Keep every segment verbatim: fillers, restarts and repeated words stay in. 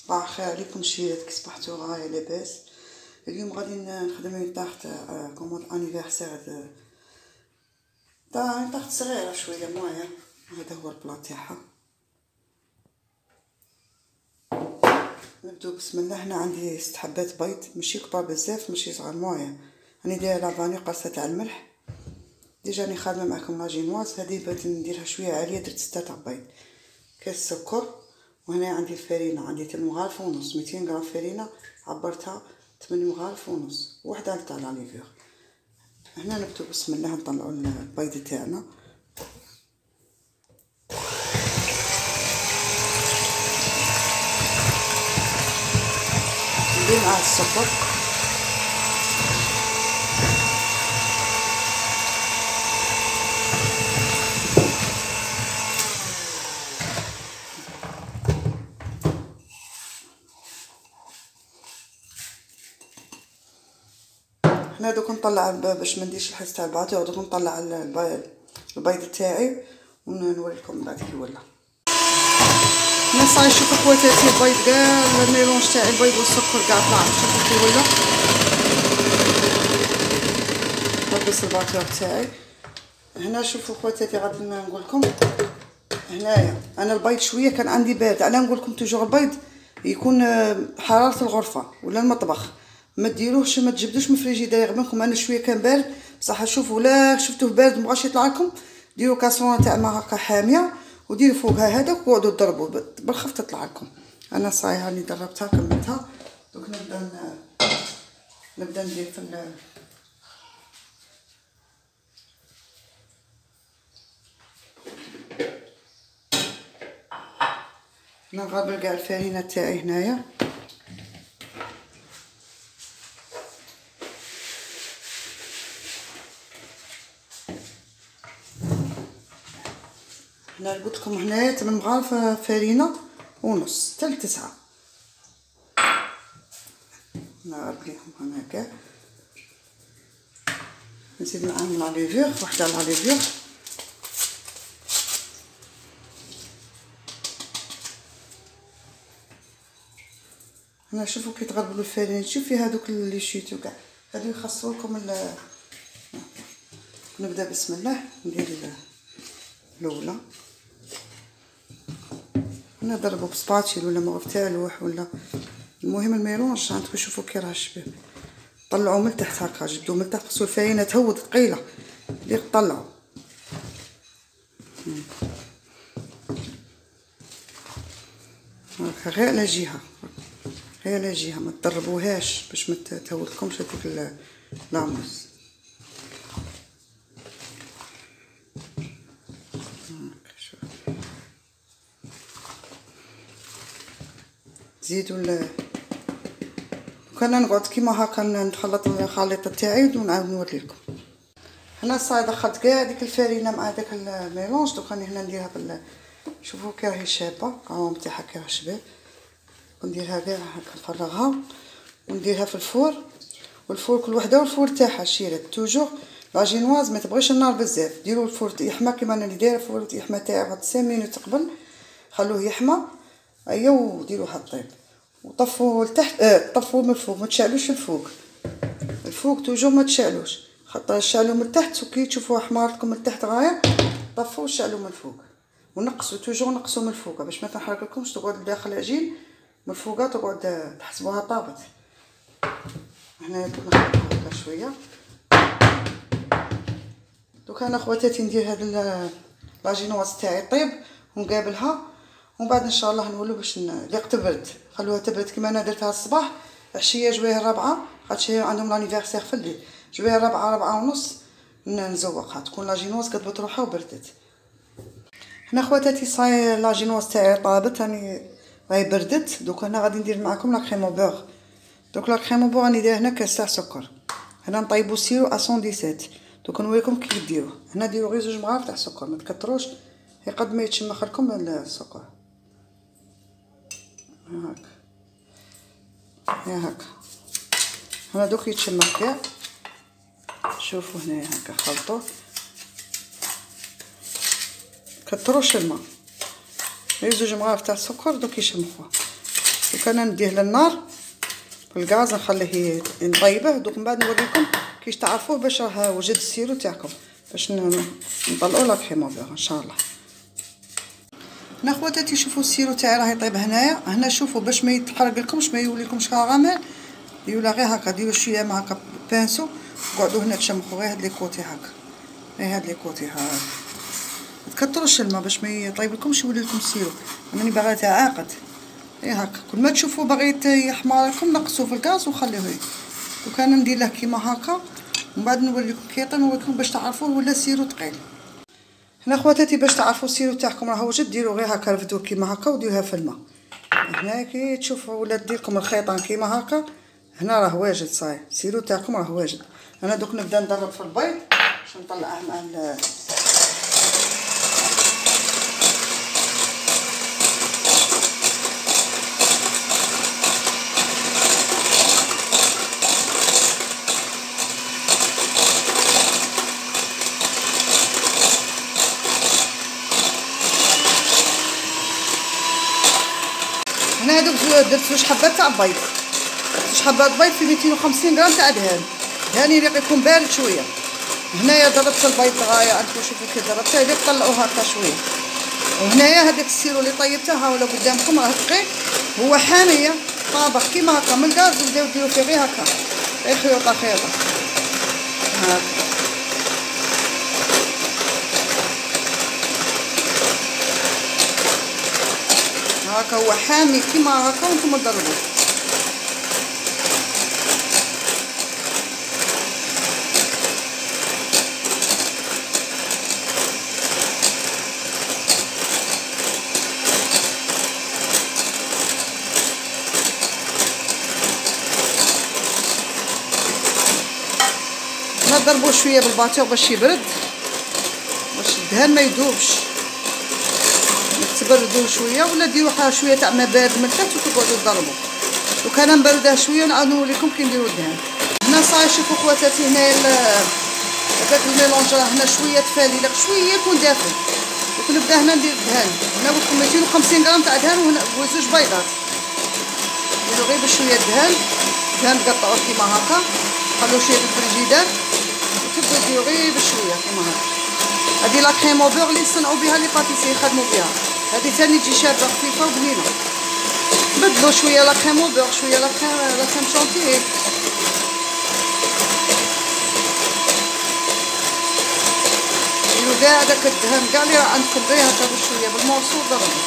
صباح الخير عليكم شيرات، كي صبحتو غاية لاباس. اليوم غادي نخدم اون طاغت كوموند انيفرسير تاع اون طاغت صغيرة شوية مويان. هذا هو البلا تاعها. نبدو بسم الله. هنا عندي ست حبات بيض، ماشي كبار بزاف ماشي صغار مويان. راني دايره لافاني قرصه تاع الملح. ديجا راني خادمه معكم لاجينواز. هذه بغيت نديرها شويه عاليه، درت ستة تاع بيض، كاس سكر. وهنا عندي الفرينه، عندي ثمن مغارف ونص، ميتين غرام فرينه عبرتها ثمانية مغارف ونص، وحده تاع لا ليفور. هنا نبدو بسم الله نطلعوا البيض تاعنا. ندير معاه السكر، هنا دوك نطلع باش ما نديرش الحس تاع الباطيغ. دوك نطلع البيض تاعي ونوريكم بعد كي ولا. هنا صاي شوفوا خواتاتي البيض كاع الميلونج تاعي، البيض والسكر كاع طلع. شوفوا كي ولا لبس الباطيغ تاعي. هنا شوفوا خواتاتي غادي نقول لكم. هنايا انا البيض شويه كان عندي بارد، انا نقول لكم توجور البيض يكون حراره الغرفه ولا المطبخ، ما ديروهش ما تجبدوش من الفريجيدير. منكم انا شويه كان بارد بصح. شوفوا لا شفتوه بارد مبغاش يطلع لكم، ديروا كاسرونه تاع ما هكا حاميه وديروا فوقها هذاك وقعدوا تضربوا بالخف تطلع لكم. انا صاي هاني دربتها كملتها. دوك نبدا نبدا ندير في ال نغربل كاع الفرينه تاعي هنايا. هنا قلت لكم هنايا ثمن مغارف فرينه ونص حتى لتسعة. نغربليهم هنا كاع. نزيد معاهم لا ليفور، وحده لا ليفور. هنا شوفوا كي تغربلوا الفرينه، شوفي هذوك اللي شيتو كاع هادو يخسروا لكم ال... نبدا بسم الله ندير الاولى. نضربو بسباتشيل ولا مغرف تاع لوح ولا المهم الميلونج عندكم. شوفوا كي راه شبه. طلعوا من تحت هكا، جبدوا من تحت خصو الفرينه تهود ثقيله اللي طلعوا هكا غير على جهه، غير على جهه ما تضربوهاش باش ما تهودلكمش هذيك لاموس. زيدوا ال كنا نقعد كيما هكا نخلط الخليطه تاعي ونعاود نوريلكم. هنا صاي دخلت كاع ديك الفرينه مع داك الميلونج. دوك راني هنا نديرها بال شوفوا كي راهي شابه، القوام تاعها كي راه شباب. ونديرها كاع هكا نفرغها ونديرها في الفور. والفور كل وحده والفور تاعها شيرات. توجور لاجينواز ما تبغيش النار بزاف، ديروا الفور يحمى كيما راني دايره. الفور يحمى تاعي واحد خمس مينوت قبل، خلوه يحمى ايا وديروها طيب. وطفوا لتحت اه طفوا من الفوق، ما تشعلوش الفوق. الفوق توجور ما تشعلوش، خاطر شعلوا من تحت وكي تشوفوها حمار لكم من تحت غايه طفوا وشعلوا من الفوق. ونقصوا توجور نقصوا من الفوق باش ما تنحرق لكمش تقعد داخل العجين من الفوق تقعد تحسبوها طابت. هنا دوك نخلطها هكا شويه. دوك انا خواتاتي ندير هاد لاجينواز تاعي طيب ونقابلها، ومن بعد ان شاء الله نولو باش اللي تبرد. خلوها تبرد كيما انا درتها الصباح. عشيه جويه الرابعه خاطر عندهم لانيفرسير في الليل. جويه الرابعه رابعه ونص نزوقها تكون لاجينواز كتبت روحها وبردت. هنا خواتاتي صاي لاجينواز تاعي طابت، راني راهي بردت. دوك هنا غادي ندير معكم لا كريم او بوغ. دوك لا كريم او بوغ راني دايره هنا كاس تاع سكر. هنا نطيبو السيرو ا مية وسبعة. دوك نوريكم كيف ديروه. هنا ديروا غير زوج مغارف تاع سكر، ما تكتروش قد ما يتشمخ لكم السكر. هاك يا هاكا. هنا دوك يتشمخ كاع. شوفوا هنا هاكا خلطوه، كتروش الماء، غير زوج مغارف تاع السكر دوك يشمخوه. دوك انا نديه للنار في الغاز نخليه نطيبه. دوك من بعد نوريكم كيش تعرفوه باش راه وجد السيرو تاعكم باش نطلعوا لا كريمه ان شاء الله. هنا خواتاتي شوفوا السيرو تاعي راه يطيب هنايا. هنا شوفوا باش ما يتحرق لكمش ما يوليكمش غامق يولا غير هكا ديروا شويه مع هكا بانسو قعدوا هنا تشمخوا غير هاد لي كوتي هكا غير هاد لي كوتي ها تكثروش الماء باش ما يطيب لكمش يولي لكم السيرو. راني باغا تعاقد غير هكا كل ما تشوفوا باغي يحمر لكم نقصوا في الغاز وخليوه. دوك انا ندير له كيما هكا ومن بعد نوريكم كي يطيب نوريكم باش تعرفوه ولا سيرو ثقيل. هنا خواتاتي باش تعرفوا السيرو تاعكم راه وجد ديروا غير هكا رفدوه كيما هكا وديروها في الماء. هنا كي تشوفوا ولا ديركم الخيطان كيما هكا هنا راه واجد صاير السيرو تاعكم راه واجد. انا دوك نبدا نضرب في البيض باش نطلعه مع ال هنا دوك درت زوج حبات تاع بيض زوج حبات بيض في ميتين وخمسين غرام تاع دهان. دهان اللي يكون بارد شويه. هنايا ضربت البيض غايه انتم شوفوا كي ضربته اللي طلعوه هكا شويه. وهنايا هذاك السيرو اللي طيبته ها ولا قدامكم راه ثقيل هو حاميه طابخ كيما هكا من الغاز وبداو ديروا فيه غير هكا غير خيوطه خيوطه هكا. هكا هو حامي كيما هكا وانتم تضربوه. نضربوه شويه بالباتور باش يبرد باش الدهان ما يذوبش. تبردوه شويه ولا ديروا حاجه شويه تاع ما بارد من التحت وتقعدوا تضربوا. وكان نبردوه شويه ونعاود نوريكم كي نديروا الدهان. هنا صاي شوفوا خواتاتي هنايا هذاك الميلونج راه هنا شويه تفالي لك شويه يكون دافئ. دوك نبدا هنا ندير الدهان. هنا قلت لكم ميتين وخمسين غرام تاع دهان وهنا وزوج بيضات. ديروا غير بشويه دهان دهان تقطعوه كيما هكا خلوه شويه في الفريجيدار وتبداو ديروا غير بشويه كيما هكا. هذه لا كريم او بور اللي يصنعوا بها لي باتيسي يخدموا بها. هذه ثاني تجي شابه خفيفه وبنينه. بدلوا شويه لا كريم او بور شويه لا كريم لا كريم شونتيي. ديروا كاع داك الدهان كاع اللي راه عندكم غير هكا بشويه بالمورسو ضربوا.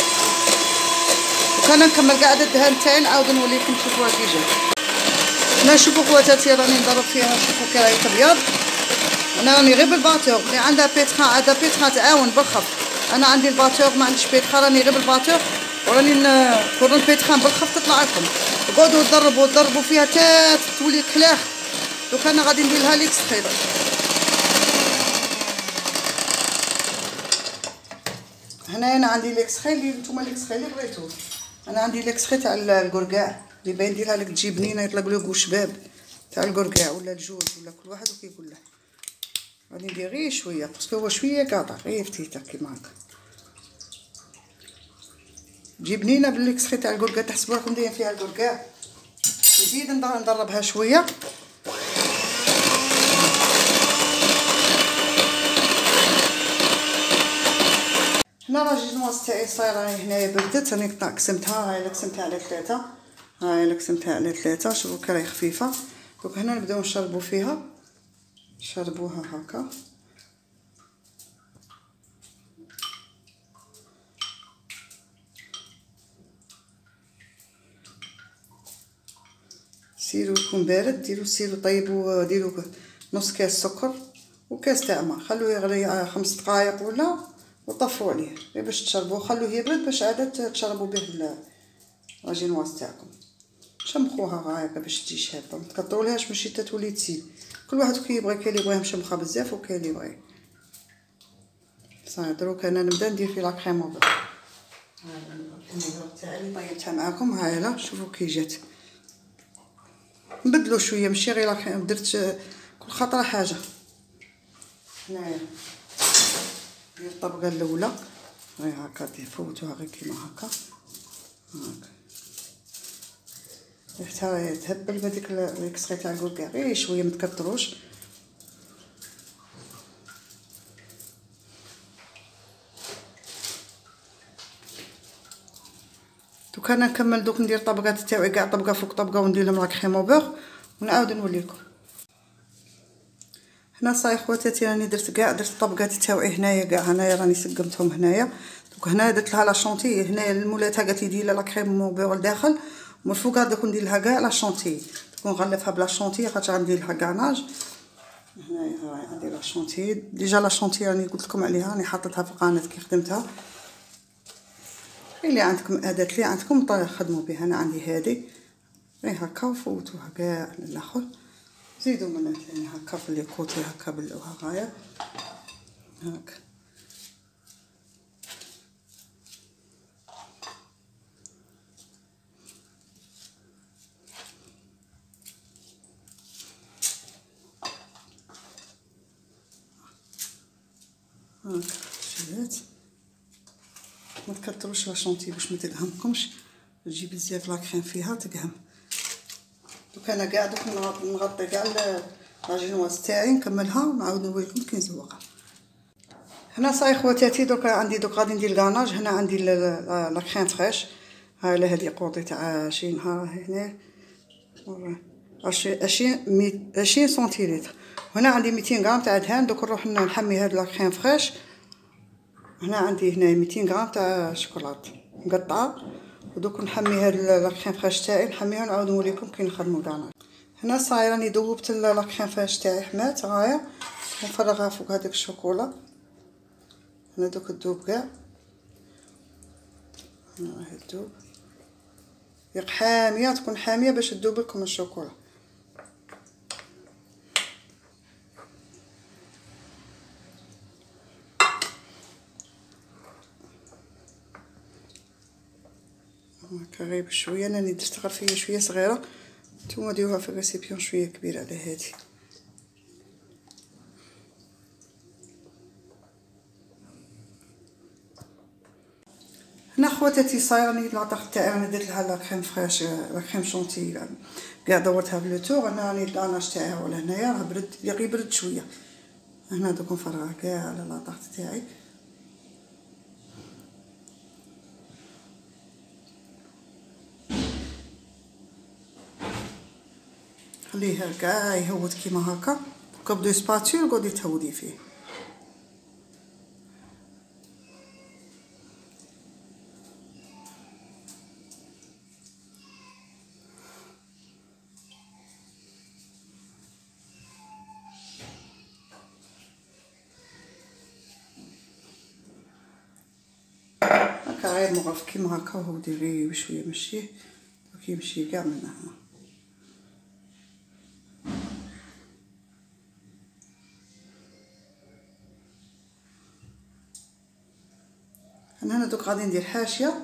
وكان نكمل كاع الدهان تاعي نعاود نوليكم تشوفوها كي جات. هنا شوفوا خواتاتي راني نضرب فيها شوفوا كي راهي تبيض. انا راني غير بالباتور اللي عندها بيتخا عندها بيتخا تعاون بالخف. انا عندي الباتور ما عنديش بيتخا راني غير بالباتور وراني نكون البيتخا بالخف تطلع لكم. قعدوا تضربوا تضربوا فيها حتى تولي كلاخ. دوك انا غادي ندير لها ليكس خيط. هنا انا عندي ليكس خيط اللي نتوما ليكس خيط اللي بغيتوه. انا عندي ليكس خيط تاع الكركاع اللي باين نديرها لك تجي بنينه يطلق له شباب تاع الكركاع ولا الجوز ولا كل واحد وكيقول له. غادي ندير غير شويه باسكو هو شويه قاطع غير فتيته كيما هكا تجي بنينه بالليكس خيط تاع الكركاع. تحسبوا راكم دايرين فيها الكركاع. نزيد ندربها شويه. هنا راجل نواص تاعي صايره هنايا بردت راني قسمتها. هاي قسمتها على ثلاثه هاي قسمتها على ثلاثه شوفوا كي راهي خفيفه. دوك هنا نبداو نشربوا فيها شربوها هكا. سيرو يكون بارد ديروا سيرو طيبوا ديروا نص كاس سكر وكاس تاع ماء خلوه يغلي خمس دقائق ولا وطفوا عليه غير باش تشربوه. خلوه يبرد باش عاد تشربوا به الراجينواز تاعكم. شمخوها هكا باش تجي شابه ما تكثرولهاش باش حتى تولي تسيل. كل واحد كي يبغي كاين اللي يبغيها مشمخه بزاف وكاين اللي يبغي صافي. دروك انا نبدا ندير في لا كريم او بور. هذا الكميره تاعي اللي طيبتها معاكم هاي لا شوفوا كي جات. نبدلوا شويه ماشي غير لا كريم درت كل خطره حاجه. هنايا ندير الطبقه الاولى غير هكا فوتوها غير كيما هكا هكا حتى تهبل بهذيك الكسخي تاع الكوكاع، غير شويه ما تكتروش. دوك انا نكمل دوك ندير طبقات تاعي كاع طبقه فوق طبقه وندير لهم لا كريم او بوغ ونعاود نوليكم. هنا صاي خواتاتي راني درت كاع درت الطبقات تاعي هنايا كاع هنايا راني سقمتهم هنايا. دوك هنا درت لها لا شونتي هنايا المولاتها قالت لي دير لها لا كريم او بوغ لداخل ومن الفوق دوك ندير لها كاع لا شونتي تكون نغلفها بلا شونتي خاطر غندير لها كاناج. هنايا هاي عندي لا شونتي ديجا لا شونتي راني قلت لكم عليها راني حطيتها في القناه كي خدمتها. اللي عندكم اداه اللي عندكم طيب خدموا بها. انا عندي هذه غير هكا وفوتوها كاع للاخر زيدوا منها ثاني هكا في لي كوتي هكا بلوها غايه هاك. هاك شريت ما تكتروش لا شونتي باش ما تقهمكمش تجي بزاف لا كريم فيها تقهم. دوك انا كاع دوك نغطي كاع لاجينواز تاعي نكملها ونعاود نوريكم كي نزوقها. هنا صاي خواتاتي دوك عندي دوك غادي ندير الكاناج. هنا عندي لا كريم فريش ها لا هذه قوطي تاع عشرين نهار هنا عشرين عشرين سنتيلتر. هنا عندي ميتين غرام تاع دهان. دوك نروح نحمي هاد لا كريم فريش. هنا عندي هنا ميتين غرام تاع شوكولات مقطعه ودوك نحمي هاد لا كريم فريش تاعي نحميها ونعاود نوريكم كي نخدمو الكاناج. هنا صاي راني ذوبت لا كريم فريش تاعي حمات هايا نفرغها فوق هذاك الشوكولا. هنا دوك تذوب كاع هنا هي تذوب يق حاميه تكون حاميه باش تذوب لكم الشوكولا. هكا غير بشويه راني درت غرفيه شويه صغيره نتوما ديروها في الريسيبيون شويه كبيره على هادي. هنا خواتاتي صاي راني لاطاق تاعي راني درت لها لا كريم فريش لا كريم شونتي كاع دورتها بلو تور. هنا راني الكاناج تاعي ولا هنايا راه برد باقي برد شويه. هنا دوك نفرغها كاع على لاطاق تاعي خليها كاع يهود كيما هكا. دوكا بدو سباتول قعدي تهودي فيه. هكا غير مغرف كيما هكا وهودي غير بشويه مشيه دوك يمشي كاع من هنا. انا هنا دوك غادي ندير حاشيه.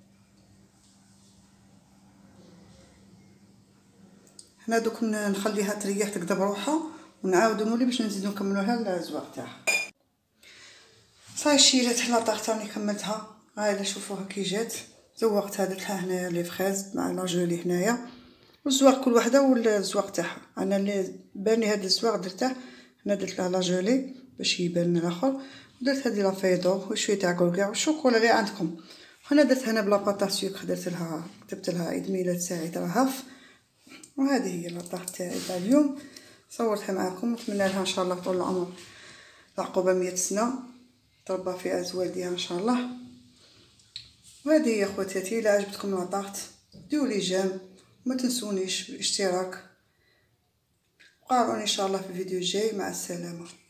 هنا دوك نخليها تريح تقدر بروحها ونعاودو نولي باش نزيدو نكملوها الزواق تاعها. صاي شيلات لاطاق تاعي كملتها هاي شوفوها كي جات زوقتها درت لها هنايا لي فريز مع لا جولي هنايا والزواق كل وحده والزواق تاعها. انا اللي باني هذا الزواق درته هنا درت لها لا جولي باش يبان الاخر ودرت هذه لا فيدور وشويه تاع كوكاع والشوكولا اللي عندكم. هنا درت هنا بلا باطا سكر درت لها كتبت لها عيد ميلاد سعيد رهف. وهذه هي لاطاق تاعي تاع اليوم صورتها معكم. نتمنى لها ان شاء الله طول العمر عقوبه مية سنه تربى في ازواجها ان شاء الله. وهذه هي خواتاتي. الا عجبتكم لاطاق ديروا لي جيم وما تنسونيش بالاشتراك. قارئوني ان شاء الله في الفيديو الجاي. مع السلامه.